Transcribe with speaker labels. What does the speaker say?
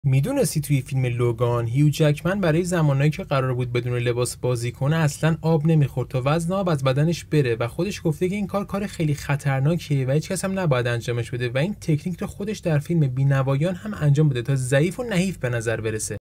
Speaker 1: میدونستی توی فیلم لوگان هیو جکمن برای زمانایی که قرار بود بدون لباس بازی کنه اصلا آب نمیخورد تا وزن آب از بدنش بره و خودش گفته که این کار خیلی خطرناکیه و هیچ کس هم نباید انجامش بده و این تکنیک رو خودش در فیلم بینوایان هم انجام بده تا ضعیف و نحیف به نظر برسه.